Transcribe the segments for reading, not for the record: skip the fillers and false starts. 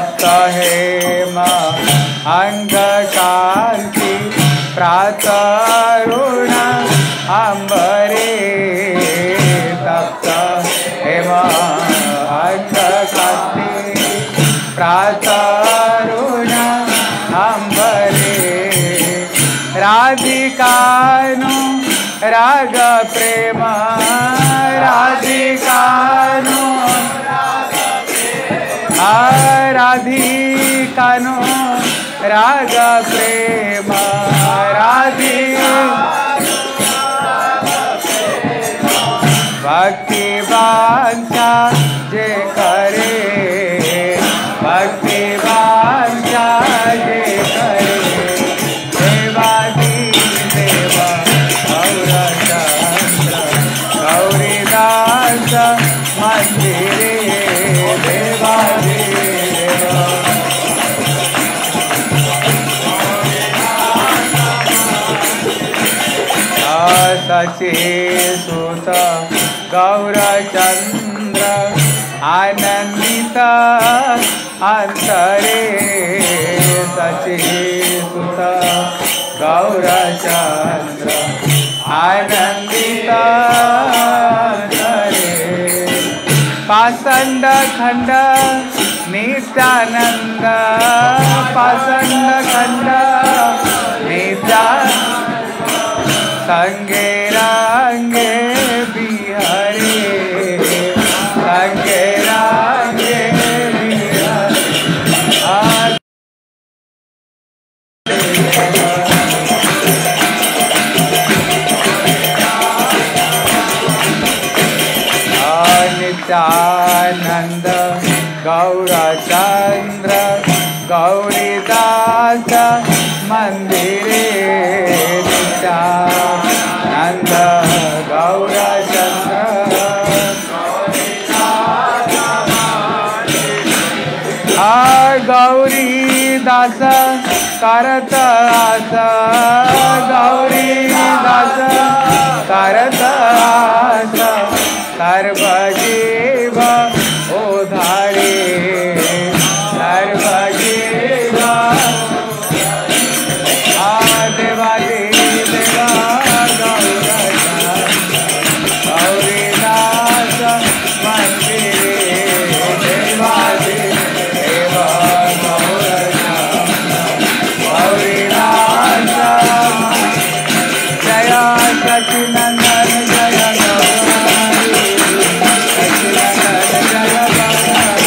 तप्त हेम अंगकांति प्रातरुण अंबरे तप्त हेम अंगकांति प्रातरुण अंबरे राधिकानु राग प्रेम राधिकानु राधिकानु राग प्रेम भक्ति वांछा जे करे भक्ति वांछा जे करे देवादी देवा गौरचंद्र गौरीदास मंदिरे देवादी देवा सचे सुत गौरचंद्र आनंदित अंतरे सचे सुत गौरचंद्र आनंदित अंतरे पाषंड खंड नित्यानंद पाषंड खंड नित्यानंद संगे रंगे बिहारी संगे रंगे बिहारी नित्यानंद गौरचंद्र गौरीदास मंदिरे नित्यानंद गौरचंद्र गौरीदास करत आस गौरीदास करत आस सर्वजीव उधारे सर्वजीव देवादी देवा गौरीदास मंदिरे देवादी देवा गौरीदास जय सचिनंदन जय गौरी सचिनंदन जय गौरी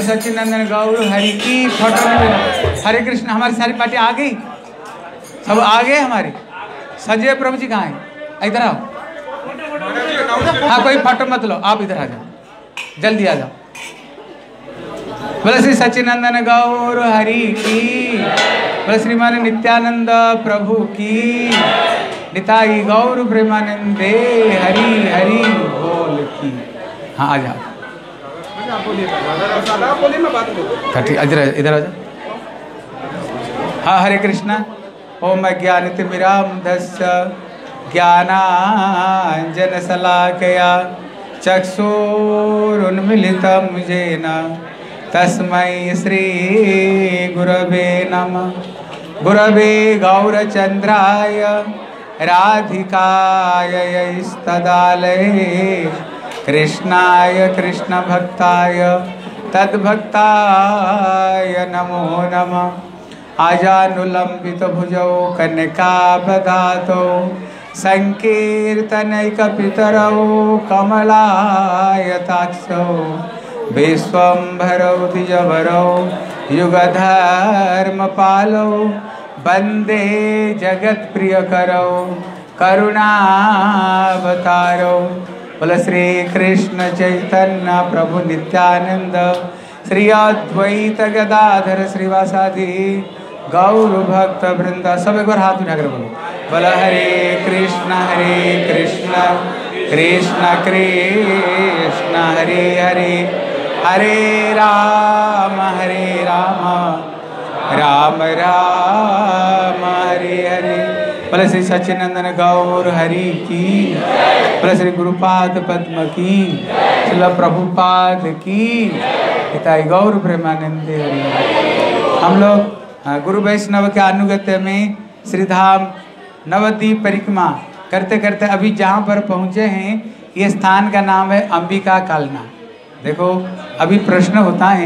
सच्चिदानंद गौर हरि की। फोटो में हरे कृष्ण। हमारी सारी पार्टी आ गई, सब आ गए हमारे। संजय प्रभु जी कहाँ हैं? इधर आओ। हाँ कोई फोटो मत लो, आप इधर आ जाओ, जल्दी आ जाओ। बोले श्री सच्चिदानंद गौर हरि की। बोले श्रीमान नित्यानंद प्रभु की। निताई गौर प्रेमानंदे हरि हरि बोल की। हाँ आ जाओ। ठीक इधर इधर आ जाओ। हाँ हरे कृष्णा। ओम अज्ञानतिमिरान्धस्य ज्ञानाञ्जनशलाकया चक्षुरुन्मीलितं येन तस्मै श्री गुरवे नमः। गुरवे गौरचन्द्राय राधिकायै कृष्णाय कृष्णभक्ताय तद्भक्ताय नमो नमः। आजानुलम्बितभुजौ कन्यकाबधातौ संकीर्तनैकपितरौ कमलायताक्षौ विश्वम्भरौ द्विजवरौ युगधर्मपालौ वन्दे जगत्प्रियकरौ करुणावतारौ। बोलो श्री कृष्ण चैतन्य प्रभु नित्यानंद श्री अद्वैत गदाधर श्रीवासादि गौर भक्त वृंदा। सब एक बार हाथ उठाकर बोलो। बोलो हरे कृष्ण कृष्ण कृष्ण हरे हरे, हरे राम राम राम हरे हरे। बोले श्री सच्चिदानंद गौर हरि की। बोले श्री गुरुपाद पद्म की। श्रील प्रभुपाद की। हिताई गौर प्रेमानंदे हरि। हम लोग गुरु वैष्णव के अनुगत्य में श्रीधाम नवद्वीप परिक्रमा करते करते अभी जहाँ पर पहुँचे हैं ये स्थान का नाम है अंबिका कालना। देखो अभी प्रश्न होता है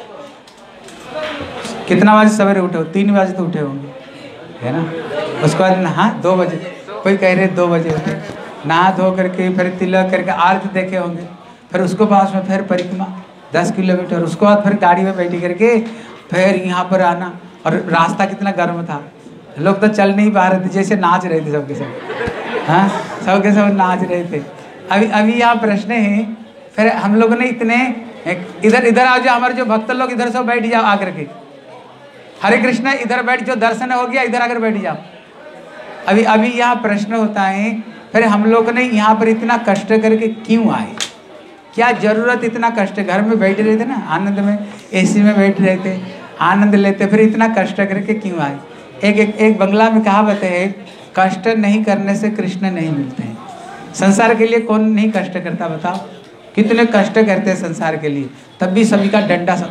कितना बजे सवेरे उठे हो? 3 बजे तो उठे होंगे है ना। उसके बाद नहा 2 बजे, कोई कह रहे 2 बजे उठे, नहा धो करके फिर तिलक करके आरती देखे होंगे, फिर उसको पास में फिर परिक्रमा 10 किलोमीटर, उसके बाद फिर गाड़ी में बैठी करके फिर यहाँ पर आना। और रास्ता कितना गर्म था, लोग तो चल नहीं पा रहे थे, जैसे नाच रहे थे सबके सब। हाँ सबके सब नाच रहे थे। अभी यहाँ प्रश्न है। फिर हम लोगों ने इतने इधर आ जाओ, हमारे जो भक्त लोग इधर सब बैठ जाओ आकर के। हरे कृष्ण इधर बैठ, जो दर्शन हो गया इधर आकर बैठ जाओ। अभी यहाँ प्रश्न होता है फिर हम लोग ने यहाँ पर इतना कष्ट करके क्यों आए? क्या जरूरत इतना कष्ट? घर में बैठ रहे थे ना आनंद में, एसी में बैठ रहे थे, आनंद लेते, फिर इतना कष्ट करके क्यों आए? एक बंगला में कहावत है, कष्ट नहीं करने से कृष्ण नहीं मिलते हैं। संसार के लिए कौन नहीं कष्ट करता बताओ? कितने कष्ट करते हैं संसार के लिए, तब भी सभी का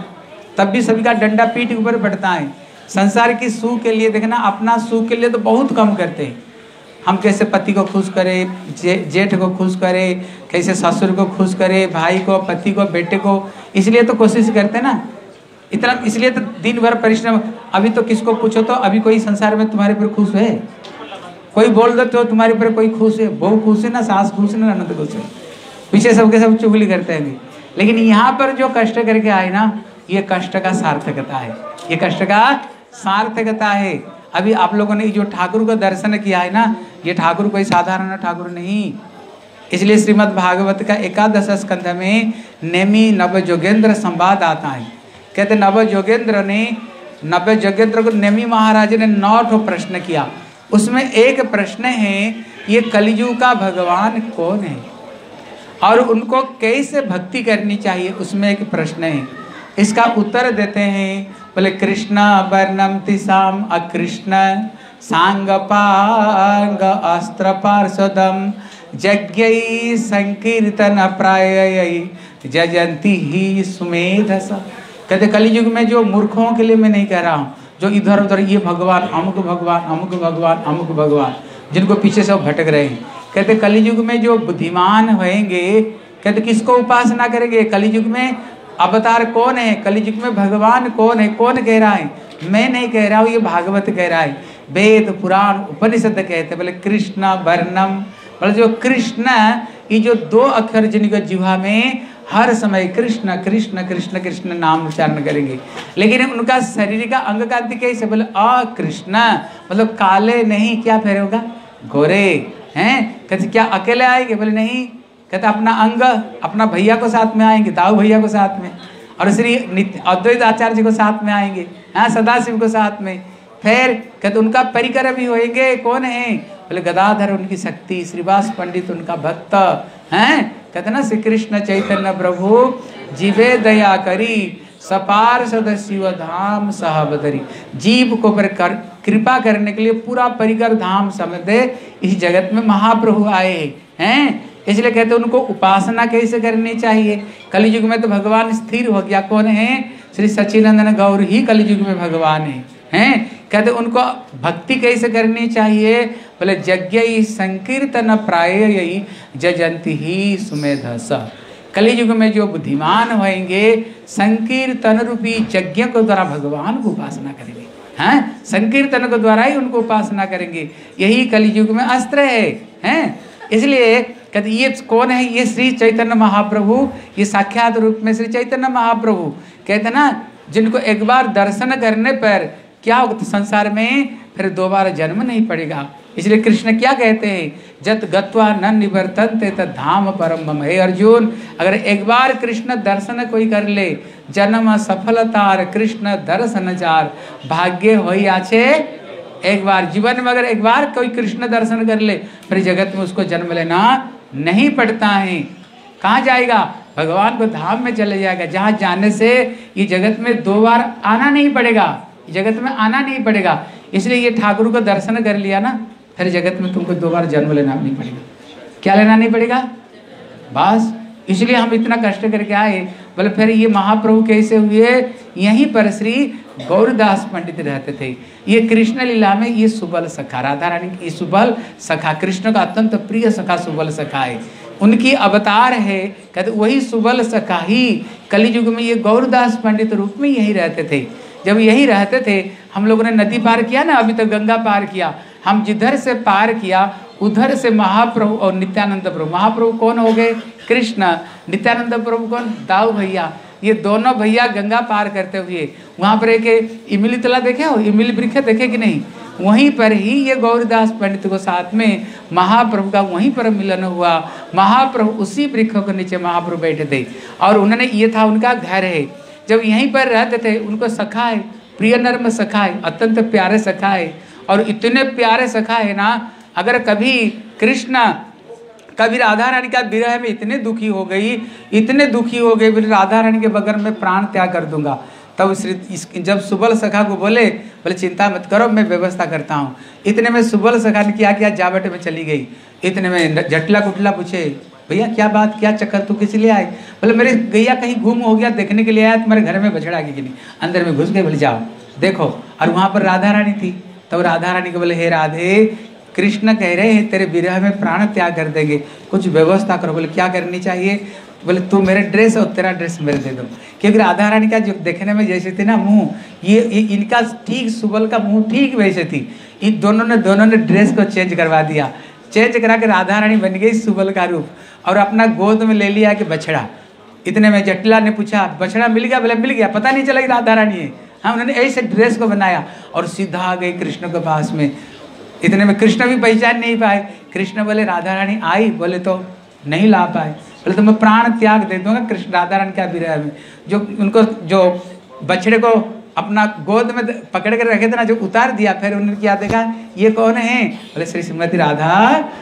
डंडा पीठ के ऊपर पड़ता है। संसार की सुख के लिए देखना, अपना सुख के लिए तो बहुत कम करते हैं। हम कैसे पति को खुश करें, जेठ को खुश करें, कैसे ससुर को खुश करें, भाई को, पति को, बेटे को, इसलिए तो कोशिश करते हैं ना इतना। इसलिए तो दिन भर परिश्रम। अभी तो किसको पूछो तो अभी कोई संसार में तुम्हारे पर खुश है? कोई बोल दो तो तुम्हारे पर कोई खुश है? बहू खुश है ना, सास खुश है ना, ननद खुश है? पीछे सबके सब चुगली करते हैं। लेकिन यहाँ पर जो कष्ट करके आए ना, ये कष्ट का सार्थकता है, ये कष्ट का सार्थकता है। अभी आप लोगों ने जो ठाकुर का दर्शन किया है ना, ये ठाकुर कोई साधारण ठाकुर नहीं। इसलिए श्रीमद् भागवत का 11 स्कंध में नेमी नव जोगेंद्र संवाद आता है। कहते नव जोगेंद्र को नेमी महाराज ने 9 प्रश्न किया। उसमें एक प्रश्न है, ये कलियुग का भगवान कौन है और उनको कैसे भक्ति करनी चाहिए, उसमें एक प्रश्न है। इसका उत्तर देते हैं, बोले कृष्ण वर्णम तिसाम अकृष्ण सांग पांग अस्त्र पार्षदम यज्ञ संकीर्तन प्राय जजंती ही सुमेधस। कहते कलियुग में जो मूर्खों के लिए मैं नहीं कह रहा हूँ, जो इधर उधर ये भगवान अमुक भगवान अमुक भगवान अमुक भगवान जिनको पीछे सब भटक रहे हैं। कहते कलियुग में जो बुद्धिमान होंगे, कहते किसको उपासना करेंगे? कलियुग में अवतार कौन है? कलियुग में भगवान कौन है? कौन कह रहा है? मैं नहीं कह रहा हूँ, ये भागवत कह रहा है, वेद पुराण उपनिषद कहते। बोले कृष्ण वर्णम, बोले जो कृष्ण, ये जो 2 अक्षर जिनके जिह्वा में हर समय कृष्ण कृष्ण कृष्ण कृष्ण नाम उच्चारण करेंगे। लेकिन उनका शरीर का अंग का कैसे, बोले अकृष्ण, मतलब काले नहीं, क्या फिर होगा, गोरे हैं। कहते क्या अकेले आएंगे, बोले नहीं, कहते अपना अंग अपना भैया को साथ में आएंगे, दाऊ भैया को साथ में, और श्री अद्वैत आचार्य जी को साथ में आएंगे, हाँ सदाशिव को साथ में। फिर कहते उनका परिकर भी होएंगे, कौन है, बोले गदाधर उनकी शक्ति, श्रीवास पंडित उनका भक्त हैं। कहते ना श्री कृष्ण चैतन्य प्रभु जीवे दया करी, सपार्षद शिव धाम सहबदरी। जीव को कृपा करने के लिए पूरा परिकर धाम समझे इस जगत में महाप्रभु आए हैं। इसलिए कहते उनको उपासना कैसे करनी चाहिए। कलयुग में तो भगवान स्थिर हो गया, कौन है, श्री सच्चिदानंद गौर ही कलयुग में भगवान हैं। कहते उनको भक्ति कैसे करनी चाहिए, बोले यज्ञ संकीर्तन प्राय जजंती ही सुमेधस। कलयुग में जो बुद्धिमान होंगे संकीर्तन रूपी यज्ञ को द्वारा भगवान को उपासना करेंगे, हैं, संकीर्तन को द्वारा ही उनको उपासना करेंगे। यही कलयुग में अस्त्र है। इसलिए कहते ये कौन है, ये श्री चैतन्य महाप्रभु, ये साक्षात रूप में श्री चैतन्य महाप्रभु। कहते ना जिनको एक बार दर्शन करने पर क्या होगा, संसार में फिर दोबारा जन्म नहीं पड़ेगा। इसलिए कृष्ण क्या कहते हैं, जत गत्वा न निवर्तन्ते तत् धाम परम मम। हे अर्जुन, अगर एक बार कृष्ण दर्शन कोई कर ले, जन्म सफलतार कृष्ण दर्शन जार, भाग्य होई आछे एक बार जीवन में। अगर एक बार कोई कृष्ण दर्शन कर ले, फिर जगत में उसको जन्म लेना नहीं पड़ता है। कहाँ जाएगा, भगवान को धाम में चले जाएगा, जहाँ जाने से ये जगत में दो बार आना नहीं पड़ेगा, जगत में आना नहीं पड़ेगा। इसलिए ये ठाकुर को दर्शन कर लिया ना, फिर जगत में तुमको दो बार जन्म लेना नहीं पड़ेगा। क्या लेना नहीं पड़ेगा, बस। इसलिए हम इतना कष्ट करके आए। बोले फिर ये महाप्रभु कैसे हुए, यहीं पर श्री गौरदास पंडित रहते थे। ये कृष्ण लीला में ये सुबल सखा, राधा रानी की सुबल सखा, कृष्ण का अत्यंत प्रिय सखा सुबल सखा है, उनकी अवतार है। कहते वही सुबल सखा ही कलयुग में ये गौरदास पंडित रूप में यही रहते थे। जब यही रहते थे, हम लोगों ने नदी पार किया ना, अभी तक गंगा पार किया, हम जिधर से पार किया उधर से महाप्रभु और नित्यानंद प्रभु। महाप्रभु कौन हो गए, कृष्ण। नित्यानंद प्रभु कौन, दाऊ भैया। ये दोनों भैया गंगा पार करते हुए वहाँ पर एक इमली तला देखे हो, इमली वृक्ष देखे कि नहीं, वहीं पर ही ये गौरदास पंडित को साथ में महाप्रभु का वहीं पर मिलन हुआ। महाप्रभु उसी वृक्ष के नीचे महाप्रभु बैठे थे और उन्होंने, ये था उनका घर है। जब यहीं पर रहते थे, उनको सखा है, प्रिय नर्म सखा है, अत्यंत प्यारे सखा है। और इतने प्यारे सखा है ना, अगर कभी कृष्ण कभी राधा रानी का विरह में इतने दुखी हो गई, इतने दुखी हो गई, बोले राधा रानी के बगैर मैं प्राण त्याग कर दूंगा। तब जब सुबल सखा को बोले चिंता मत करो, मैं व्यवस्था करता हूँ। इतने में सुबल सखा ने क्या किया, जावट में चली गई। इतने में जटला कुटला पूछे, भैया क्या बात, क्या चक्कर, तू किस लिए आए। बोले मेरे गैया कहीं गुम हो गया, देखने के लिए आया, तुम्हारे घर में बछड़ा की नहीं। अंदर में घुस गए, बोले जाओ देखो। और वहाँ पर राधा रानी थी। तब राधा रानी को बोले, हे राधे, कृष्ण कह रहे हैं तेरे विरह में प्राण त्याग कर देंगे, कुछ व्यवस्था करो। बोले क्या करनी चाहिए, बोले तू मेरे ड्रेस और तेरा ड्रेस मेरे दे दो। क्योंकि राधा रानी का जो देखने में जैसे थी ना मुंह, ये इनका ठीक सुबल का मुंह ठीक वैसे थी। इन दोनों ने ड्रेस को चेंज करवा दिया। चेंज करा के राधा रानी बन गई सुबल का रूप और अपना गोद में ले लिया कि बछड़ा। इतने में जटला ने पूछा, बछड़ा मिल गया, बोले मिल गया, पता नहीं चला कि राधा रानी है। हाँ, उन्होंने ऐसे ड्रेस को बनाया और सीधा आ गई कृष्ण के पास में। इतने में कृष्ण भी पहचान नहीं पाए। कृष्ण बोले राधा रानी आई, बोले तो नहीं ला पाए। बोले तो मैं प्राण त्याग दे दूंगा कृष्ण राधा रानी का विरह में। जो उनको जो बछड़े को अपना गोद में पकड़ कर रखे थे ना, जो उतार दिया, फिर उन्होंने क्या देखा, ये कौन है, बोले श्रीमती राधा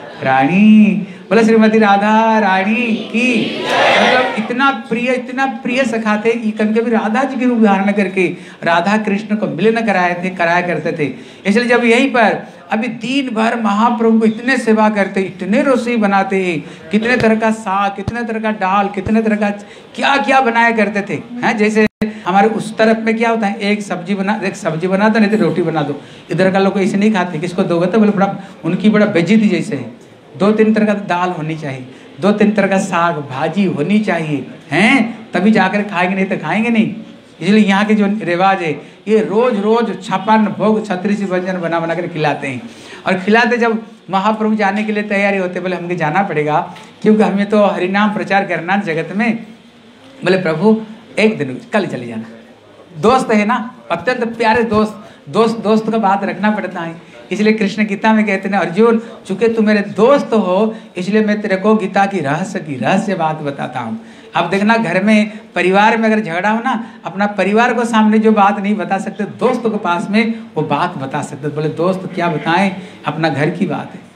रानी। बोले श्रीमती राधा रानी की। मतलब इतना प्रिय सखा थे, कभी राधा जी की रूप धारण करके राधा कृष्ण को मिलन कराया करते थे। इसलिए जब यहीं पर अभी दिन भर महाप्रभु को इतने सेवा करते, इतने रसोई बनाते हैं, कितने तरह का साग, कितने तरह का दाल, कितने तरह का क्या क्या बनाया करते थे। हैं जैसे हमारे उस तरफ में क्या होता है, एक सब्जी बना दो, नहीं तो रोटी बना दो। इधर का लोग ऐसे नहीं खाते, किसको दोगे तो बोले बड़ा उनकी बड़ा बेइज्जती जैसे है। 2-3 तरह का दाल होनी चाहिए, 2-3 तरह का साग भाजी होनी चाहिए, हैं तभी जाकर खाएंगे, नहीं तो खाएंगे नहीं। इसलिए यहाँ के जो रिवाज है, ये रोज रोज 56 भोग 36 व्यंजन बना कर खिलाते हैं। और खिलाते जब महाप्रभु जाने के लिए तैयारी होते, बोले हमको जाना पड़ेगा क्योंकि हमें तो हरिनाम प्रचार करना जगत में। बोले प्रभु एक दिन कल चले जाना। दोस्त है ना, अत्यंत प्यारे दोस्त का बात रखना पड़ता है। इसलिए कृष्ण गीता में कहते हैं अर्जुन चूंकि तू मेरे दोस्त हो इसलिए मैं तेरे को गीता की रहस्य बात बताता हूँ। अब देखना घर में परिवार में अगर झगड़ा हो ना, अपना परिवार को सामने जो बात नहीं बता सकते दोस्त के पास में वो बात बता सकते। बोले दोस्त क्या बताएं, अपना घर की बात है,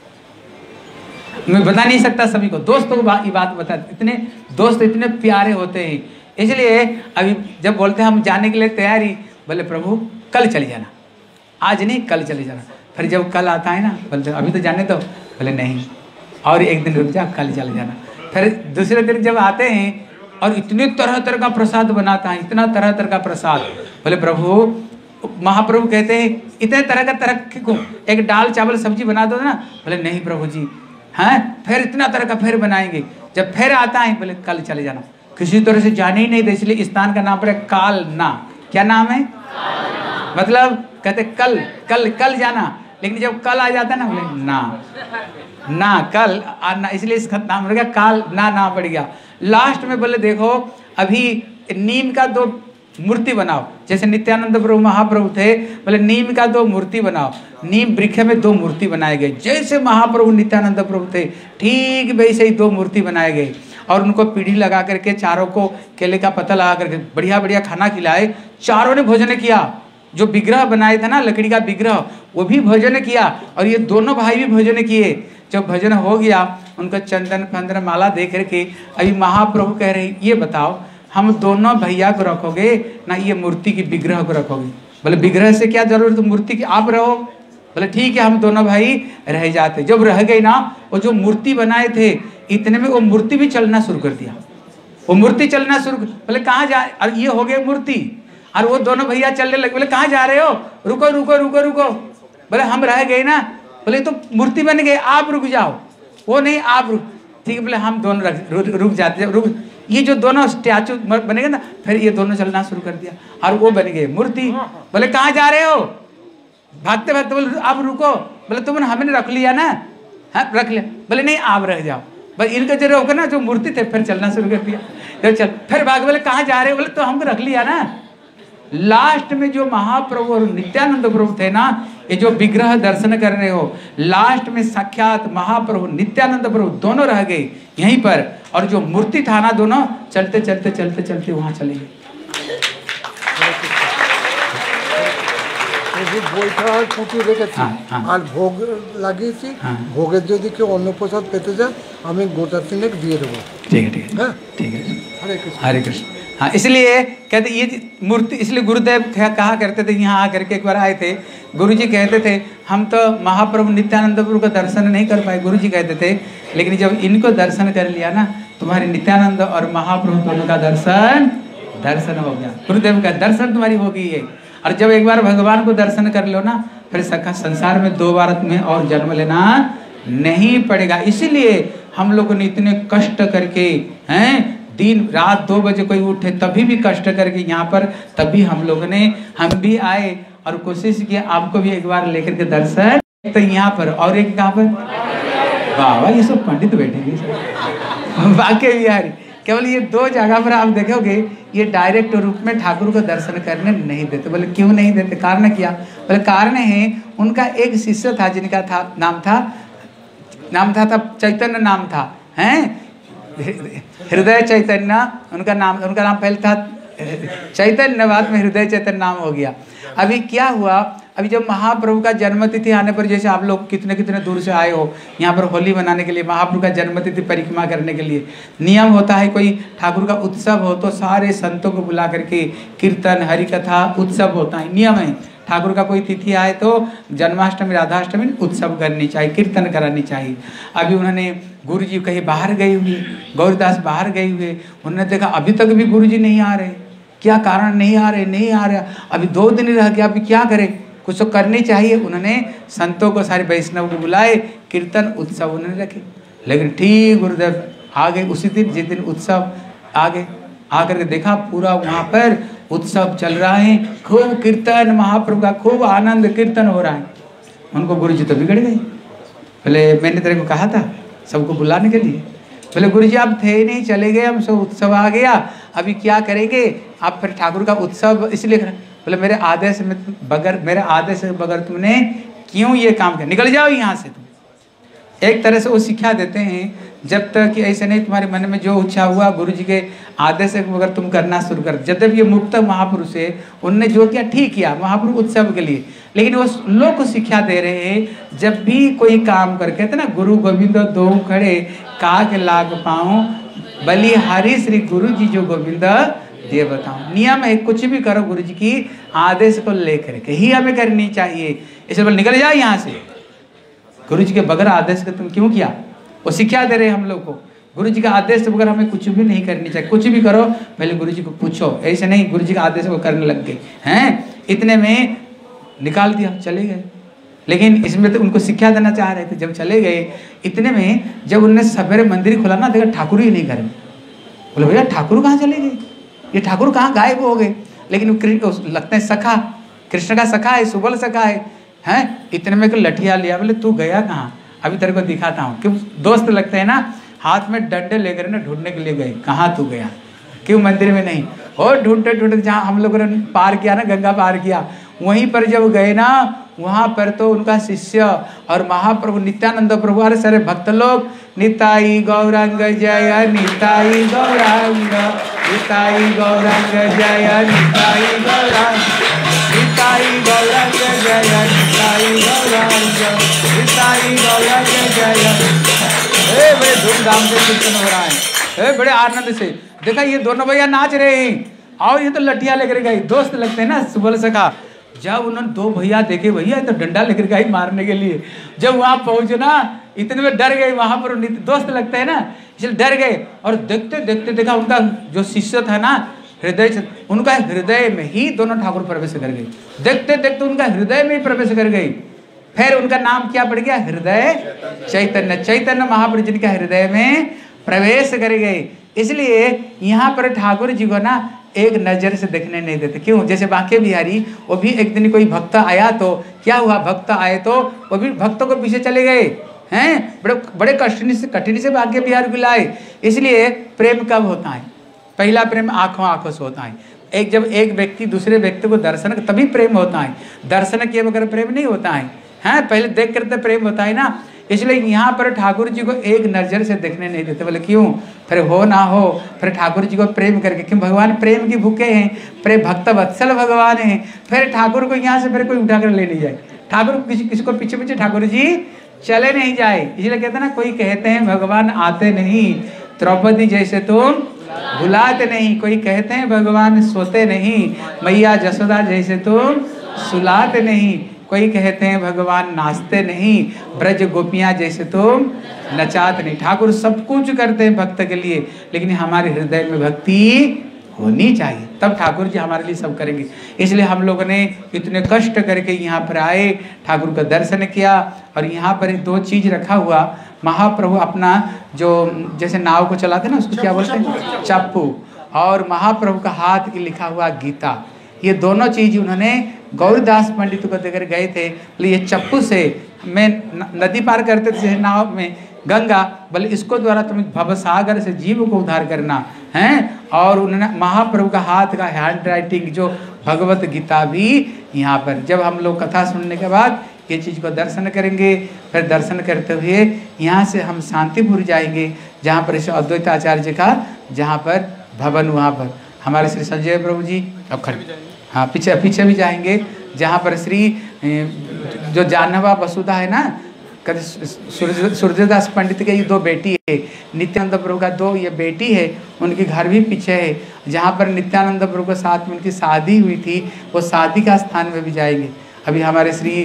मैं बता नहीं सकता सभी को, दोस्तों को ये बात बता। इतने दोस्त इतने प्यारे होते हैं। इसलिए अभी जब बोलते हैं हम जाने के लिए तैयारी, बोले प्रभु कल चले जाना, आज नहीं कल चले जाना। फिर जब कल आता है ना बोलते अभी तो जाने दो, बोले नहीं और एक दिन रुक जा, कल चले जाना। फिर दूसरे दिन जब आते हैं और इतने तरह तरह का प्रसाद बनाता है, इतना तरह तरह का प्रसाद। बोले प्रभु, महाप्रभु कहते हैं इतने तरह का क्यों, एक दाल चावल सब्जी बना दो ना। बोले नहीं प्रभु जी, हाँ फिर इतना तरह का फिर बनाएंगे। जब फिर आता है बोले कल चले जाना, किसी तरह से जाने ही नहीं दे। इसलिए इस स्थान का नाम पड़े कालना। क्या नाम है? मतलब कहते कल कल कल जाना, लेकिन जब कल आ जाता है ना बोले ना कल आना, इसलिए इसका नाम पड़ गया काल ना पड़ गया। लास्ट में बोले देखो अभी नीम का 2 मूर्ति बनाओ, जैसे नित्यानंद प्रभु महाप्रभु थे, बोले नीम का 2 मूर्ति बनाओ। नीम वृक्ष में 2 मूर्ति बनाए गए, जैसे महाप्रभु नित्यानंद प्रभु थे ठीक वैसे ही 2 मूर्ति बनाए गए। और उनको पीढ़ी लगा करके चारों को केले का पत्ता लगा करके बढ़िया बढ़िया खाना खिलाए। चारों ने भोजन किया, जो विग्रह बनाए थे ना लकड़ी का विग्रह वो भी भोजन किया, और ये दोनों भाई भी भोजन किए। जब भोजन हो गया उनको चंदन फंदन माला दे करके अभी महाप्रभु कह रहे ये बताओ हम दोनों भैया को रखोगे ना ये मूर्ति की विग्रह को रखोगे? बोले विग्रह से क्या जरूरत, मूर्ति की आप रहो। बोले ठीक है हम दोनों भाई रह जाते। जब रह गए ना वो जो मूर्ति बनाए थे इतने में वो मूर्ति भी चलना शुरू कर दिया, वो मूर्ति चलना शुरू। बोले कहाँ जा, और ये हो गए मूर्ति और वो दोनों भैया चलने लगे। बोले कहाँ जा रहे हो, रुको रुको रुको रुको। बोले हम रह गए ना। बोले तो मूर्ति बन गए, आप रुक जाओ। वो नहीं आप रुक, ठीक है। बोले हम दोनों रुक जाते, रुक। ये जो दोनों स्टैचू बनेगा ना फिर ये दोनों चलना शुरू कर दिया और वो बन गए मूर्ति। बोले कहाँ जा रहे हो, भागते भागते। बोले आप रुको। बोले तुमने हमें रख लिया ना, हाँ रख लिया। बोले नहीं आप रह जाओ। बस इनके जरूर होकर ना जो मूर्ति थे फिर चलना शुरू कर दिया, तो चल फिर भाग। बोले कहाँ जा रहे हो, बोले तो हमको रख लिया ना। लास्ट में जो महाप्रभु और नित्यानंद प्रभु थे ना, ये जो विग्रह दर्शन कर रहे हो, लास्ट में साक्षात महाप्रभु नित्यानंद प्रभु दोनों रह गए यहीं पर, और जो मूर्ति था ना दोनों चलते चलते चलते चलते वहां चले गए। বইটা আর পুঁটি রেখেছি আর ভোগ লাগিয়েছি, ভোগের যদি কেউ অন্ন প্রসাদ পেতে চান আমি গোটা 3 দিয়ে দেবো। ठीक है ठीक है ठीक है। हरे कृष्ण हरे कृष्ण। हाँ इसलिए कहते ये मूर्ति, इसलिए गुरुदेव कहा करते थे, यहाँ आकर के एक बार आए थे गुरुजी कहते थे हम तो महाप्रभु नित्यानंद प्रभु का दर्शन नहीं कर पाए। गुरुजी कहते थे लेकिन जब इनको दर्शन कर लिया ना तुम्हारे नित्यानंद और महाप्रभु दोनों का दर्शन हो गया। गुरुदेव का दर्शन तुम्हारी हो गई है। और जब एक बार भगवान को दर्शन कर लो ना फिर सखा संसार में 2 बार में और जन्म लेना नहीं पड़ेगा। इसीलिए हम लोगों ने इतने कष्ट करके हैं, दिन रात 2 बजे कोई उठे तभी भी कष्ट करके यहाँ पर, तभी हम लोगों ने हम भी आए और कोशिश किया आपको भी एक बार लेकर के दर्शन। तो यहाँ पर और एक कहाँ पर, वाह वाह ये सब पंडित बैठे वाकई बिहारी। केवल ये 2 जगह पर आप देखोगे ये डायरेक्ट रूप में ठाकुर को दर्शन करने नहीं देते। बोले क्यों नहीं देते, कारण क्या? बोले कारण है उनका एक शिष्य था जिनका था नाम था चैतन्य नाम था, हैं हृदय चैतन्य उनका नाम पहले था चैतन्य, बाद में हृदय चैतन्य नाम हो गया। अभी क्या हुआ, अभी जब महाप्रभु का जन्मतिथि आने पर, जैसे आप लोग कितने कितने दूर से आए हो यहाँ पर होली मनाने के लिए, महाप्रभु का जन्मतिथि परिक्रमा करने के लिए, नियम होता है कोई ठाकुर का उत्सव हो तो सारे संतों को बुला करके कीर्तन हरि कथा उत्सव होता है, नियम है। ठाकुर का कोई तिथि आए तो जन्माष्टमी राधाष्टमी उत्सव करनी चाहिए, कीर्तन करानी चाहिए। अभी उन्होंने गुरु जी कहीं बाहर गए हुए, गौरदास बाहर गए हुए, उन्होंने देखा अभी तक भी गुरु जी नहीं आ रहे, क्या कारण नहीं आ रहे, अभी 2 दिन रह गया, अभी क्या करें, कुछ तो करनी चाहिए। उन्होंने संतों को सारे वैष्णव को बुलाए, कीर्तन उत्सव उन्होंने रखे। लेकिन ठीक गुरुदेव आ गए उसी दिन जिस दिन उत्सव आ गए, आकर के देखा पूरा वहाँ पर उत्सव चल रहा है, खूब कीर्तन महाप्रभु का खूब आनंद कीर्तन हो रहा है। उनको गुरु जी तो बिगड़ गए, बोले मैंने तेरे को कहा था सबको बुलाने के लिए, बोले गुरु जी आप थे ही नहीं, चले गए, हम सब उत्सव आ गया, अभी क्या करेंगे आप? फिर ठाकुर का उत्सव इसलिए बोले मेरे आदेश के बगैर तुमने क्यों ये काम किया, निकल जाओ यहाँ से तुम। एक तरह से वो शिक्षा देते हैं जब तक कि ऐसे नहीं तुम्हारे मन में जो इच्छा हुआ गुरु जी के आदेश से अगर तुम करना शुरू कर। जब ये मुक्त महापुरुष है, उनने जो किया ठीक किया महापुरुष उत्सव के लिए, लेकिन वो लोग को शिक्षा दे रहे हैं जब भी कोई काम कर, कहते ना गुरु गोविंद दो खड़े काग लाग पाऊं, बलिहारी श्री गुरु जी जो गोविंद दे बताऊं। नियम है कुछ भी करो गुरु जी की आदेश को लेकर के ही हमें करनी चाहिए। इसलिए बोले निकल जाओ यहाँ से, गुरु जी के बगैर आदेश का तुम क्यों किया? वो शिक्षा दे रहे हैं हम लोग को, गुरु जी का आदेश के बगैर हमें कुछ भी नहीं करनी चाहिए। कुछ भी करो पहले गुरु जी को पूछो, ऐसे नहीं गुरु जी का आदेश को करने लग गए हैं, इतने में निकाल दिया, चले गए। लेकिन इसमें तो उनको शिक्षा देना चाह रहे थे। जब चले गए इतने में जब उनने सवेरे मंदिर खोला ना, देखा ठाकुर ही नहीं घर में। बोले भैया ठाकुर कहाँ चले गए, ये ठाकुर कहाँ गायब हो गए? लेकिन लगता है सखा, कृष्ण का सखा है, सुबल सखा है। इतने में लठिया लिया, बोले तू गया कहाँ, अभी तेरे को दिखाता हूँ। क्यों दोस्त लगते हैं ना, हाथ में डंडे लेकर ना ढूंढने के लिए गए, कहाँ तू गया, क्यों मंदिर में नहीं। और ढूंढते ढूंढते जहाँ हम लोगों ने पार किया ना, गंगा पार किया, वहीं पर जब गए ना, वहाँ पर तो उनका शिष्य और महाप्रभु नित्यानंद प्रभु, अरे सारे भक्त लोग निताई गौरांग जय निताई गौरांग, निताई गौरांग जय निताई गौरांग, निताई गौरांग जय निताई गौरांग, निताई गौरांग जय। बड़े धूमधाम से कीर्तन हो रहा है, बड़े आनंद से। देखा ये दोनों भैया नाच रहे हैं और ये तो लठिया लेकर गए, दोस्त लगते हैं ना सुबल सखा। जब उन्होंने दो भैया देखे, भैया तो डंडा लेकर गए मारने के लिए, जब वहां पहुंचे ना इतने में डर गए, वहां पर दोस्त लगते हैं ना, इसलिए डर गए। और देखते देखते देखा उनका जो शिष्य था ना, हृदय, उनका हृदय में ही दोनों ठाकुर प्रवेश कर गए। देखते देखते उनका हृदय में ही प्रवेश कर गई। फिर उनका नाम क्या पड़ गया, हृदय चैतन्य। चैतन्य महाप्रभु जिनका हृदय में प्रवेश कर गए। इसलिए यहाँ पर ठाकुर जी को ना एक नजर से देखने नहीं देते। क्यों? जैसे बांके बिहारी, वो भी एक दिन कोई भक्त आया तो क्या हुआ, भक्त आए तो वो भी भक्तों को पीछे चले गए हैं, बड़े कठिन से बांके बिहारी को लाए। इसलिए प्रेम कब होता है? पहला प्रेम आंखों आंखों से होता है। जब एक व्यक्ति दूसरे व्यक्ति को दर्शन, तभी प्रेम होता है, दर्शन किए बगैर प्रेम नहीं होता है। पहले देख करते प्रेम होता है ना। इसलिए यहाँ पर ठाकुर जी को एक नजर से देखने नहीं देते। बोले क्यों? फिर हो ना हो, फिर ठाकुर जी को प्रेम करके, क्यों? भगवान प्रेम की भूखे हैं, प्रेम भक्त वत्सल भगवान हैं। फिर ठाकुर को यहाँ से फिर कोई उठाकर ले नहीं जाए, ठाकुर किसी को पीछे पीछे ठाकुर जी चले नहीं जाए। इसलिए कहते ना, कोई कहते हैं भगवान आते नहीं, द्रौपदी जैसे तुम भुलाते नहीं। कोई कहते हैं भगवान सोते नहीं, मैया जसोदा जैसे तुम सुलाते नहीं। कोई कहते हैं भगवान नाचते नहीं, ब्रज गोपियां जैसे तुम नचाते नहीं। ठाकुर सब कुछ करते हैं भक्त के लिए, लेकिन हमारे हृदय में भक्ति होनी चाहिए, तब ठाकुर जी हमारे लिए सब करेंगे। इसलिए हम लोगों ने इतने कष्ट करके यहाँ पर आए, ठाकुर का दर्शन किया। और यहाँ पर दो चीज रखा हुआ, महाप्रभु अपना जो जैसे नाव को चलाते ना, उसको क्या बोलते हैं, चप्पू, और महाप्रभु का हाथ की लिखा हुआ गीता। ये दोनों चीज उन्होंने गौरदास पंडित को देकर गए थे। बोले ये चप्पू से मैं नदी पार करते थे नाव में, गंगा, बोले इसको द्वारा तुम भवसागर से जीव को उद्धार करना है। और उन्होंने महाप्रभु का हाथ का हैंड राइटिंग जो भगवत गीता भी यहाँ पर, जब हम लोग कथा सुनने के बाद ये चीज़ को दर्शन करेंगे, फिर दर्शन करते हुए यहाँ से हम शांतिपुर जाएंगे, जहाँ पर श्री अद्वैत आचार्य जी का जहाँ पर भवन, वहाँ पर हमारे श्री संजय प्रभु जी, अब खड़े, हाँ पीछे भी जाएंगे, जहाँ पर श्री जो जानवा वसुधा है ना, सूर्यदास पंडित के ये दो बेटी है, नित्यानंद प्रभु का दो ये बेटी है, उनके घर भी पीछे है, जहाँ पर नित्यानंद प्रभु के साथ में उनकी शादी हुई थी, वो शादी का स्थान में भी जाएंगे। अभी हमारे श्री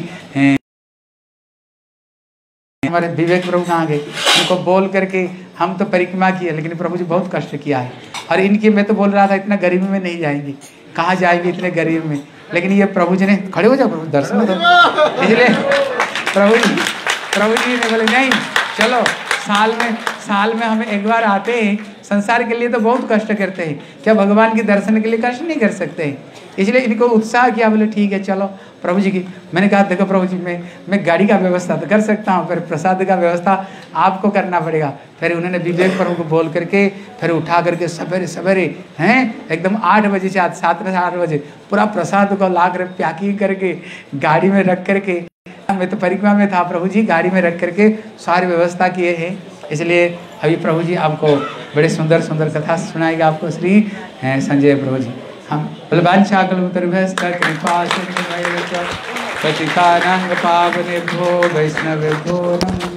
हमारे विवेक प्रभु कहाँ गए, उनको बोल करके हम तो परिक्रमा किए, लेकिन प्रभु जी बहुत कष्ट किया है। और इनकी मैं तो बोल रहा था इतना गरीबी में नहीं जाएंगी, कहाँ जाएगी इतने गरीब में, लेकिन ये प्रभु जी ने, खड़े हो जाओ प्रभु दर्शन दो, इसलिए प्रभु जी ने बोले नहीं चलो, साल में हम एक बार आते हैं, संसार के लिए तो बहुत कष्ट करते हैं, क्या भगवान के दर्शन के लिए कष्ट नहीं कर सकते हैं? इसलिए इनको उत्साह किया, बोले ठीक है चलो प्रभु जी की। मैंने कहा देखो प्रभु जी, मैं गाड़ी का व्यवस्था तो कर सकता हूँ, फिर प्रसाद का व्यवस्था आपको करना पड़ेगा। फिर उन्होंने विवेक प्रभु को बोल करके फिर उठा करके सवेरे सवेरे हैं एकदम 8 बजे से 7 से 8 बजे पूरा प्रसाद को ला कर पैकिंग करके गाड़ी में रख करके, मैं तो परिक्रमा में था, प्रभु जी गाड़ी में रख करके सारी व्यवस्था किए हैं। इसलिए अभी प्रभु जी आपको बड़े सुंदर सुंदर कथा सुनाएगा आपको श्री संजय प्रभु जी। हम बलवांछा कल्पतरुभ्यश्च कृपा सिन्धुभ्यश्च पतितानां पावनेभ्यो वैष्णवेभ्यो नमः।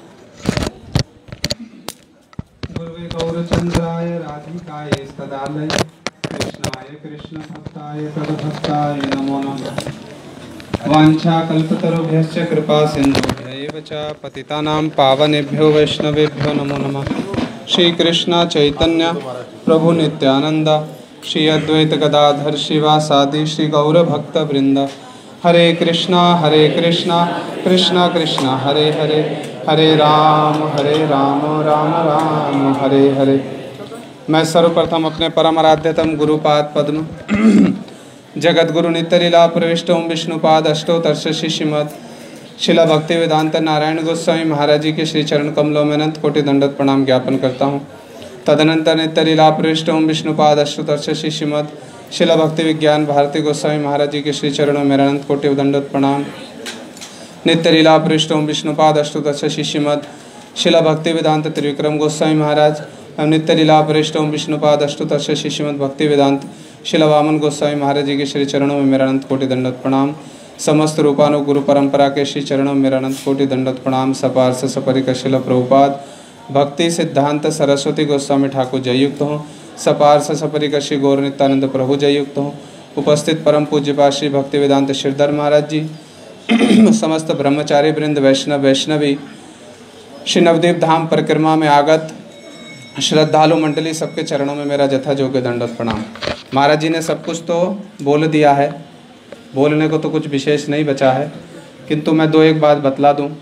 गुरुवे गौरचंद्राय राधिकाय सदालय कृष्णाय कृष्ण भक्ताय तद्भक्ताय नमो नमः। वांछा कल्पतरुभ्यश्च कृपा सिन्धुभ्यैव च पतितानां पावनेभ्यो वैष्णवेभ्यो नमो नमः। श्री कृष्ण चैतन्य प्रभु नित्यानंद श्री अद्वैत गदाधर शिवासादि श्री गौर भक्त वृंद। हरे कृष्णा कृष्णा कृष्णा हरे हरे, हरे राम राम राम हरे हरे। मैं सर्वप्रथम अपने परम आराध्यतम गुरुपाद पद्म जगत गुरु नित्य लीला प्रविष्ट ओम विष्णुपाद अष्टोत्तरशि श्रीमद शिला भक्ति वेदांत नारायण गोस्वामी महाराज जी के श्री चरण कमलों में अनंत कोटि दंडवत प्रणाम ज्ञापन करता हूँ। तदनंतर नित्य लीला प्रविष्ट ओम विष्णुपाद अष्टोत्तरशि श्रीमद शिला भक्ति विज्ञान भारती गोस्वामी महाराज जी के श्री चरणों में अनंत कोटि दंडवत प्रणाम। नित्य लीला प्रविष्ट ओम विष्णुपाद अष्टोत्तरशि श्रीमद शिला भक्ति वेदांत त्रिविक्रम गोस्वामी महाराज एवं नित्य लीला प्रविष्ट ओम विष्णुपाद अष्टोत्तरशि श्रीमद भक्ति वेदांत शिला वामन गोस्वामी महाराज जी के श्री चरणों में मेरा अनंत कोटि दंडवत प्रणाम। समस्त रूपानु गुरु परंपरा के श्री चरणों में मेरा अनंत कोटि दंडवत प्रणाम। सपार्श सपरिकर शिला प्रभुपाद भक्ति सिद्धांत सरस्वती गोस्वामी ठाकुर जययुक्त हों। सपार्श सपरिकर श्री गौर नित्यानंद प्रभु जययुक्त हों। उपस्थित परम पूज्यपाद श्री भक्ति वेदांत श्रीधर महाराज जी, समस्त ब्रह्मचारी वृंद, वैष्णव वैष्णवी, श्री नवदीप धाम परिक्रमा में आगत श्रद्धालु मंडली, सबके चरणों में मेरा जथा जोग्य दंडवत प्रणाम। महाराज जी ने सब कुछ तो बोल दिया है, बोलने को तो कुछ विशेष नहीं बचा है, किंतु मैं दो एक बात बतला दूं।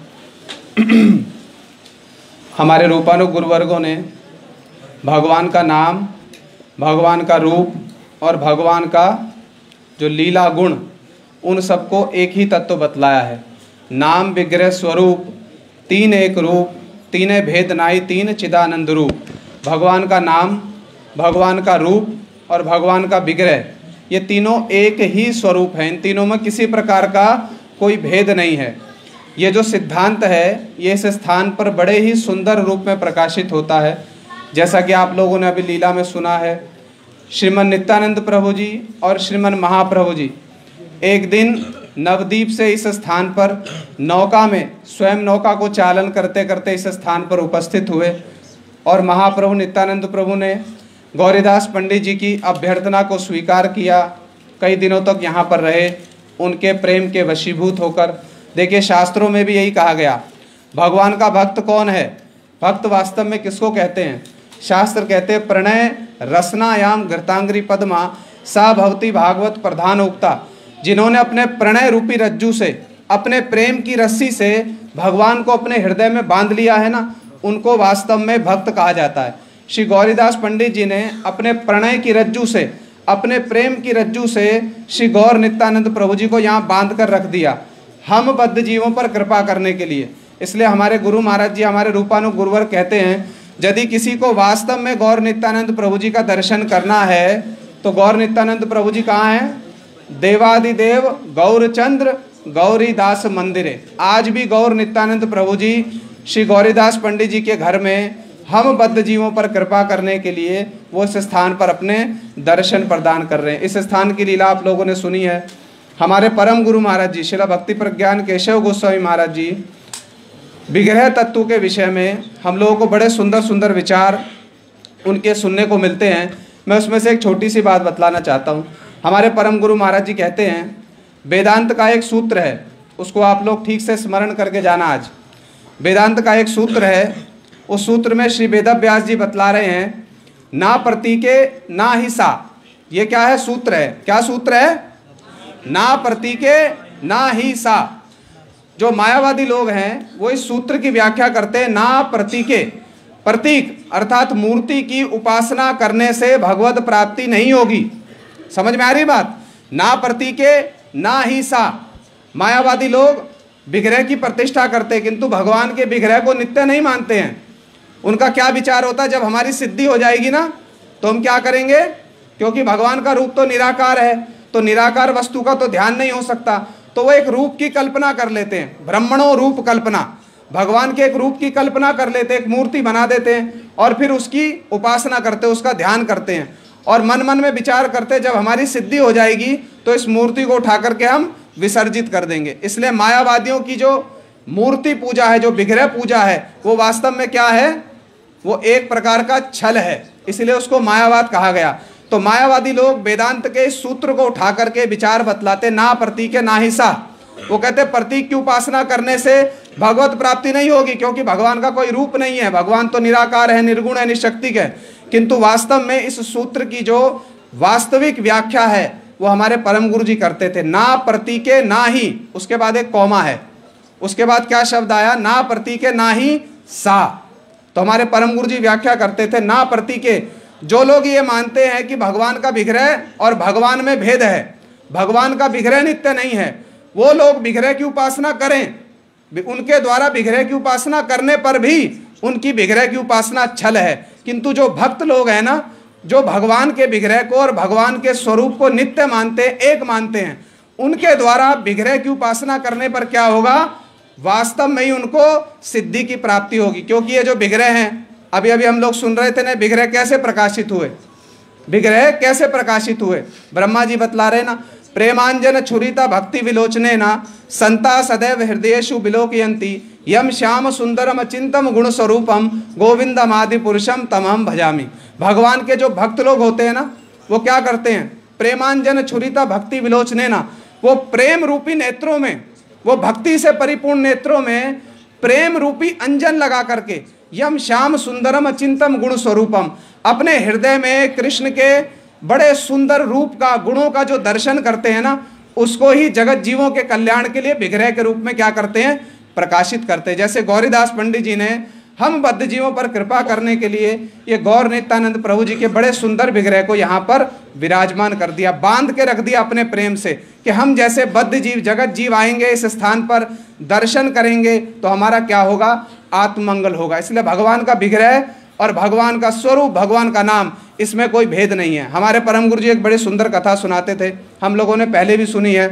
हमारे रूपानु गुरुवर्गों ने भगवान का नाम, भगवान का रूप और भगवान का जो लीला गुण, उन सबको एक ही तत्व बतलाया है। नाम विग्रह स्वरूप तीन एक रूप, तीने भेद नाई तीन चिदानंद रूप। भगवान का नाम, भगवान का रूप और भगवान का विग्रह, ये तीनों एक ही स्वरूप हैं। इन तीनों में किसी प्रकार का कोई भेद नहीं है। ये जो सिद्धांत है ये इस स्थान पर बड़े ही सुंदर रूप में प्रकाशित होता है। जैसा कि आप लोगों ने अभी लीला में सुना है, श्रीमन नित्यानंद प्रभु जी और श्रीमन महाप्रभु जी एक दिन नवद्वीप से इस स्थान पर नौका में, स्वयं नौका को चालन करते करते इस स्थान पर उपस्थित हुए और महाप्रभु नित्यानंद प्रभु ने गौरीदास पंडित जी की अभ्यर्थना को स्वीकार किया। कई दिनों तक यहाँ पर रहे, उनके प्रेम के वशीभूत होकर। देखिए, शास्त्रों में भी यही कहा गया, भगवान का भक्त कौन है, भक्त वास्तव में किसको कहते हैं। शास्त्र कहते हैं, प्रणय रसनायाम घृतांग्री पद्मा सा भवती भागवत प्रधान उक्ता। जिन्होंने अपने प्रणय रूपी रज्जू से, अपने प्रेम की रस्सी से भगवान को अपने हृदय में बांध लिया है ना, उनको वास्तव में भक्त कहा जाता है। श्री गौरीदास पंडित जी ने अपने प्रणय की रज्जू से, अपने प्रेम की रज्जू से श्री गौर नित्यानंद प्रभु जी को यहाँ बांध कर रख दिया, हम बद्ध जीवों पर कृपा करने के लिए। इसलिए हमारे गुरु महाराज जी, हमारे रूपानु गुरुवर कहते हैं, यदि किसी को वास्तव में गौर नित्यानंद प्रभु जी का दर्शन करना है तो गौर नित्यानंद प्रभु जी कहाँ हैं? देवादिदेव गौरचंद्र गौरीदास मंदिरे। आज भी गौर नित्यानंद प्रभु जी श्री गौरीदास पंडित जी के घर में हम बद्ध जीवों पर कृपा करने के लिए वो इस स्थान पर अपने दर्शन प्रदान कर रहे हैं। इस स्थान की लीला आप लोगों ने सुनी है। हमारे परम गुरु महाराज जी श्रील भक्ति प्रज्ञान केशव गोस्वामी महाराज जी विग्रह तत्व के विषय में हम लोगों को बड़े सुंदर सुंदर विचार उनके सुनने को मिलते हैं। मैं उसमें से एक छोटी सी बात बतलाना चाहता हूँ। हमारे परम गुरु महाराज जी कहते हैं, वेदांत का एक सूत्र है, उसको आप लोग ठीक से स्मरण करके जाना। आज वेदांत का एक सूत्र है, उस सूत्र में श्री वेदव्यास जी बतला रहे हैं, ना प्रतीके ना ही सा। ये क्या है? सूत्र है। क्या सूत्र है? ना प्रतीके ना ही सा। जो मायावादी लोग हैं वो इस सूत्र की व्याख्या करते हैं ना प्रतीके, प्रतीक अर्थात मूर्ति की उपासना करने से भगवत प्राप्ति नहीं होगी। समझ में आ रही बात? ना प्रतीके ना ही सा। मायावादी लोग विग्रह की प्रतिष्ठा करते हैं किंतु भगवान के विग्रह को नित्य नहीं मानते हैं। उनका क्या विचार होता है, जब हमारी सिद्धि हो जाएगी ना तो हम क्या करेंगे, क्योंकि भगवान का रूप तो निराकार है, तो निराकार वस्तु का तो ध्यान नहीं हो सकता, तो वो एक रूप की कल्पना कर लेते हैं। ब्रह्मणों रूप कल्पना, भगवान के एक रूप की कल्पना कर लेते हैं, एक मूर्ति बना देते हैं और फिर उसकी उपासना करते हैं, उसका ध्यान करते हैं और मन मन में विचार करते हैं जब हमारी सिद्धि हो जाएगी तो इस मूर्ति को उठा करके हम विसर्जित कर देंगे। इसलिए मायावादियों की जो मूर्ति पूजा है, जो विग्रह पूजा है, वो वास्तव में क्या है, वो एक प्रकार का छल है, इसलिए उसको मायावाद कहा गया। तो मायावादी लोग वेदांत के इस सूत्र को उठा करके विचार बतलाते, ना प्रतीक है ना ही सा। वो कहते प्रतीक की उपासना करने से भगवत प्राप्ति नहीं होगी, क्योंकि भगवान का कोई रूप नहीं है, भगवान तो निराकार है, निर्गुण है, निशक्तिक है। किंतु वास्तव में इस सूत्र की जो वास्तविक व्याख्या है वो हमारे परम गुरु जी करते थे। ना प्रतीके ना ही, उसके बाद एक कौमा है, उसके बाद क्या शब्द आया, ना प्रतीके ना ही सा। तो हमारे परम गुरु जी व्याख्या करते थे ना प्रतीके। जो लोग ये मानते हैं कि भगवान का विग्रह और भगवान में भेद है, भगवान का विग्रह नित्य नहीं है, वो लोग विग्रह की उपासना करें, उनके द्वारा विग्रह की उपासना करने पर भी उनकी विग्रह की उपासना छल है। किंतु जो भक्त लोग हैं ना, जो भगवान के विग्रह को और भगवान के स्वरूप को नित्य मानते हैं, एक मानते हैं, उनके द्वारा विग्रह की उपासना करने पर क्या होगा, वास्तव में ही उनको सिद्धि की प्राप्ति होगी। क्योंकि ये जो विग्रह हैं, अभी अभी हम लोग सुन रहे थे ना, विग्रह कैसे प्रकाशित हुए, विग्रह कैसे प्रकाशित हुए, ब्रह्मा जी बतला रहे ना, प्रेमांजन छुरिता भक्ति विलोचने ना संता सदैव हृदयेषु विलोकयन्ति यम श्याम सुंदरम चिंतम गुण स्वरूपम गोविंदम आदि पुरुषम तमहम भजामि। भगवान के जो भक्त लोग होते हैं ना, वो क्या करते हैं, प्रेमांजन छुरिता भक्ति विलोचने ना, वो प्रेम रूपी नेत्रों में, वो भक्ति से परिपूर्ण नेत्रों में प्रेम रूपी अंजन लगा करके यम श्याम सुंदरम चिंतम गुण स्वरूपम, अपने हृदय में कृष्ण के बड़े सुंदर रूप का, गुणों का जो दर्शन करते हैं ना, उसको ही जगत जीवों के कल्याण के लिए विग्रह के रूप में क्या करते हैं, प्रकाशित करते हैं। जैसे गौरीदास पंडित जी ने हम बद्ध जीवों पर कृपा करने के लिए ये गौर नित्यानंद प्रभु जी के बड़े सुंदर विग्रह को यहाँ पर विराजमान कर दिया, बांध के रख दिया अपने प्रेम से, कि हम जैसे बद्ध जीव, जगत जीव आएंगे इस स्थान पर, दर्शन करेंगे तो हमारा क्या होगा, आत्मंगल होगा। इसलिए भगवान का विग्रह और भगवान का स्वरूप, भगवान का नाम, इसमें कोई भेद नहीं है। हमारे परम गुरु जी एक बड़ी सुंदर कथा सुनाते थे, हम लोगों ने पहले भी सुनी है।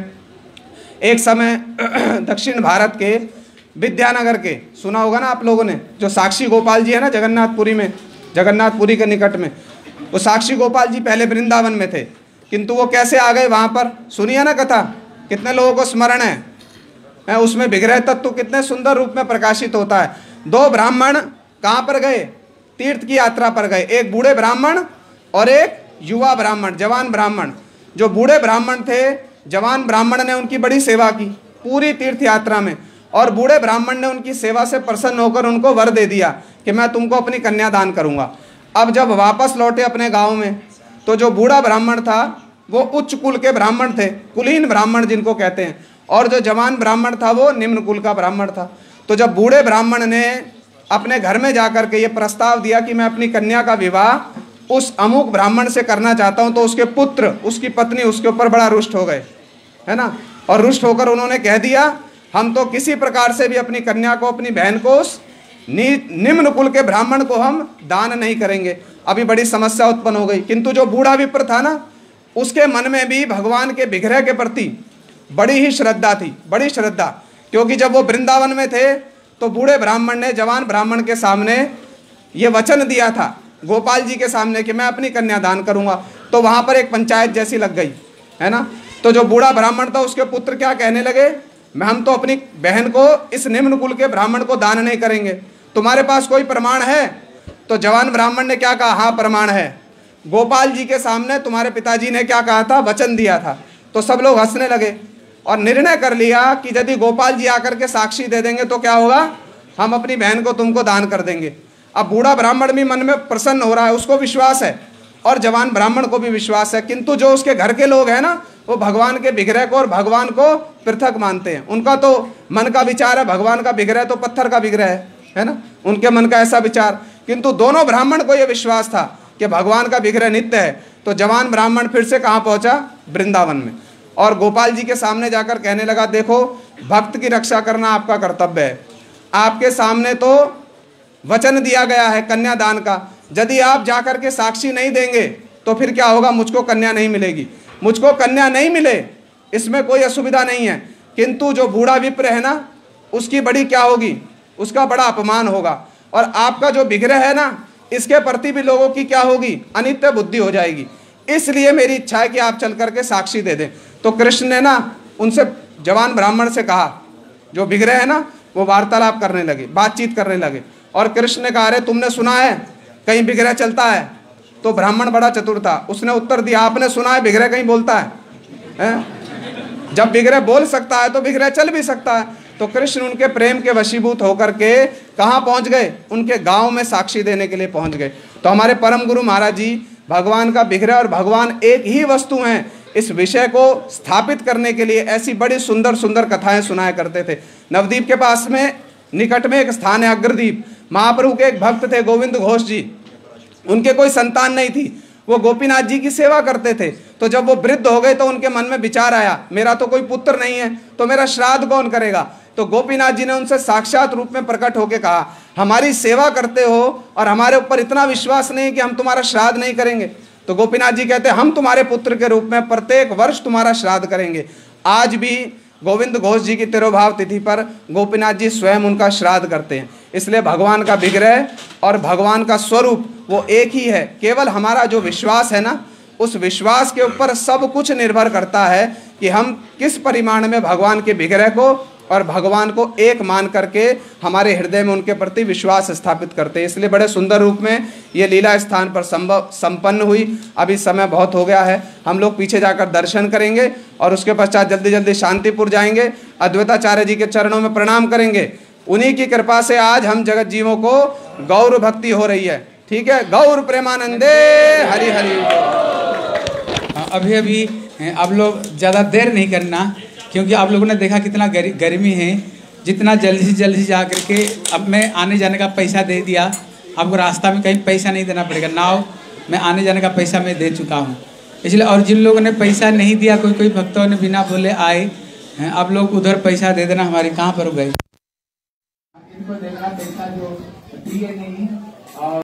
एक समय दक्षिण भारत के विद्यानगर के, सुना होगा ना आप लोगों ने, जो साक्षी गोपाल जी है ना जगन्नाथपुरी में, जगन्नाथपुरी के निकट में, वो साक्षी गोपाल जी पहले वृंदावन में थे, किंतु वो कैसे आ गए वहाँ पर, सुनिए ना कथा, कितने लोगों को स्मरण है, उसमें विग्रह तत्व कितने सुंदर रूप में प्रकाशित होता है। दो ब्राह्मण कहाँ पर गए, तीर्थ की यात्रा पर गए, एक बूढ़े ब्राह्मण और एक युवा ब्राह्मण, जवान ब्राह्मण। जो बूढ़े ब्राह्मण थे, जवान ब्राह्मण ने उनकी बड़ी सेवा की पूरी तीर्थ यात्रा में, और बूढ़े ब्राह्मण ने उनकी सेवा से प्रसन्न होकर उनको वर दे दिया कि मैं तुमको अपनी कन्या दान करूंगा। अब जब वापस लौटे अपने गांव में, तो जो बूढ़ा ब्राह्मण था वो उच्च कुल के ब्राह्मण थे, कुलीन ब्राह्मण जिनको कहते हैं, और जो जवान ब्राह्मण था वो निम्न कुल का ब्राह्मण था। तो जब बूढ़े ब्राह्मण ने अपने घर में जाकर के ये प्रस्ताव दिया कि मैं अपनी कन्या का विवाह उस अमुक ब्राह्मण से करना चाहता हूँ, तो उसके पुत्र, उसकी पत्नी उसके ऊपर बड़ा रुष्ट हो गए, है ना, और रुष्ट होकर उन्होंने कह दिया हम तो किसी प्रकार से भी अपनी कन्या को, अपनी बहन को उस निम्न कुल के ब्राह्मण को हम दान नहीं करेंगे। अभी बड़ी समस्या उत्पन्न हो गई। किंतु जो बूढ़ा विप्र था ना, उसके मन में भी भगवान के विग्रह के प्रति बड़ी ही श्रद्धा थी, बड़ी श्रद्धा, क्योंकि जब वो वृंदावन में थे तो बूढ़े ब्राह्मण ने जवान ब्राह्मण के सामने ये वचन दिया था, गोपाल जी के सामने, कि मैं अपनी कन्या दान करूंगा। तो वहां पर एक पंचायत जैसी लग गई, है ना। तो जो बूढ़ा ब्राह्मण था उसके पुत्र क्या कहने लगे, हम तो अपनी बहन को इस निम्न कुल के ब्राह्मण को दान नहीं करेंगे, तुम्हारे पास कोई प्रमाण है? तो जवान ब्राह्मण ने क्या कहा, हाँ प्रमाण है, गोपाल जी के सामने तुम्हारे पिताजी ने क्या कहा था, वचन दिया था। तो सब लोग हंसने लगे और निर्णय कर लिया कि यदि गोपाल जी आकर के साक्षी दे देंगे तो क्या होगा, हम अपनी बहन को तुमको दान कर देंगे। अब बूढ़ा ब्राह्मण भी मन में प्रसन्न हो रहा है, उसको विश्वास है, और जवान ब्राह्मण को भी विश्वास है। किंतु जो उसके घर के लोग हैं ना, वो भगवान के विग्रह को और भगवान को पृथक मानते हैं। उनका तो मन का विचार है, भगवान का विग्रह तो पत्थर का विग्रह है ना, उनके मन का ऐसा विचार। किंतु दोनों ब्राह्मण को यह विश्वास था कि भगवान का विग्रह नित्य है। तो जवान ब्राह्मण फिर से कहाँ पहुंचा? वृंदावन में। और गोपाल जी के सामने जाकर कहने लगा, देखो भक्त की रक्षा करना आपका कर्तव्य है। आपके सामने तो वचन दिया गया है कन्यादान का, यदि आप जाकर के साक्षी नहीं देंगे तो फिर क्या होगा? मुझको कन्या नहीं मिलेगी। मुझको कन्या नहीं मिले इसमें कोई असुविधा नहीं है, किंतु जो बूढ़ा विप्र है ना, उसकी बड़ी क्या होगी? उसका बड़ा अपमान होगा। और आपका जो विग्रह है ना, इसके प्रति भी लोगों की क्या होगी? अनित्य बुद्धि हो जाएगी। इसलिए मेरी इच्छा है कि आप चल करके साक्षी दे दें। तो कृष्ण ने ना उनसे, जवान ब्राह्मण से कहा, जो विग्रह है ना, वो वार्तालाप करने लगे, बातचीत करने लगे। और कृष्ण ने कहा, अरे तुमने सुना है कहीं विग्रह चलता है? तो ब्राह्मण बड़ा चतुर था, उसने उत्तर दिया, आपने सुना है विग्रह कहीं बोलता है? जब विग्रह बोल सकता है तो विग्रह चल भी सकता है। तो कृष्ण उनके प्रेम के वशीभूत होकर के कहाँ पहुंच गए? उनके गांव में साक्षी देने के लिए पहुंच गए। तो हमारे परम गुरु महाराज जी भगवान का विग्रह और भगवान एक ही वस्तु हैं, इस विषय को स्थापित करने के लिए ऐसी बड़ी सुंदर सुंदर कथाएं सुनाया करते थे। नवद्वीप के पास में निकट में एक स्थान है अग्रदीप। महाप्रभु के एक भक्त थे गोविंद घोष जी, उनके कोई संतान नहीं थी, वो गोपीनाथ जी की सेवा करते थे। तो जब वो वृद्ध हो गए तो उनके मन में विचार आया, मेरा तो कोई पुत्र नहीं है, तो मेरा श्राद्ध कौन करेगा? तो गोपीनाथ जी ने उनसे साक्षात रूप में प्रकट होकर कहा, हमारी सेवा करते हो और हमारे ऊपर इतना विश्वास नहीं कि हम तुम्हारा श्राद्ध नहीं करेंगे। तो गोपीनाथ जी कहते, हम तुम्हारे पुत्र के रूप में प्रत्येक वर्ष तुम्हारा श्राद्ध करेंगे। आज भी गोविंद घोष जी की तिरुभाव तिथि पर गोपीनाथ जी स्वयं उनका श्राद्ध करते हैं। इसलिए भगवान का विग्रह और भगवान का स्वरूप वो एक ही है। केवल हमारा जो विश्वास है ना, उस विश्वास के ऊपर सब कुछ निर्भर करता है कि हम किस परिमाण में भगवान के विग्रह को और भगवान को एक मान करके हमारे हृदय में उनके प्रति विश्वास स्थापित करते हैं। इसलिए बड़े सुंदर रूप में ये लीला स्थान पर संपन्न हुई। अभी समय बहुत हो गया है, हम लोग पीछे जाकर दर्शन करेंगे और उसके पश्चात जल्दी जल्दी शांतिपुर जाएंगे, अद्वैताचार्य जी के चरणों में प्रणाम करेंगे। उन्हीं की कृपा से आज हम जगत जीवों को गौर भक्ति हो रही है। ठीक है, गौर प्रेमानंदे हरि हरि। अभी अभी आप लोग ज़्यादा देर नहीं करना, क्योंकि आप लोगों ने देखा कितना गर्मी है। जितना जल्दी जा करके, अब मैं आने जाने का पैसा दे दिया, आपको रास्ता में कहीं पैसा नहीं देना पड़ेगा। नाव में आने जाने का पैसा मैं दे चुका हूँ। इसलिए और जिन लोगों ने पैसा नहीं दिया, कोई भक्तों ने बिना बोले आए, आप लोग उधर पैसा दे देना। हमारी कहाँ पर गए, इनको देखना पैसा जो दिए नहीं। और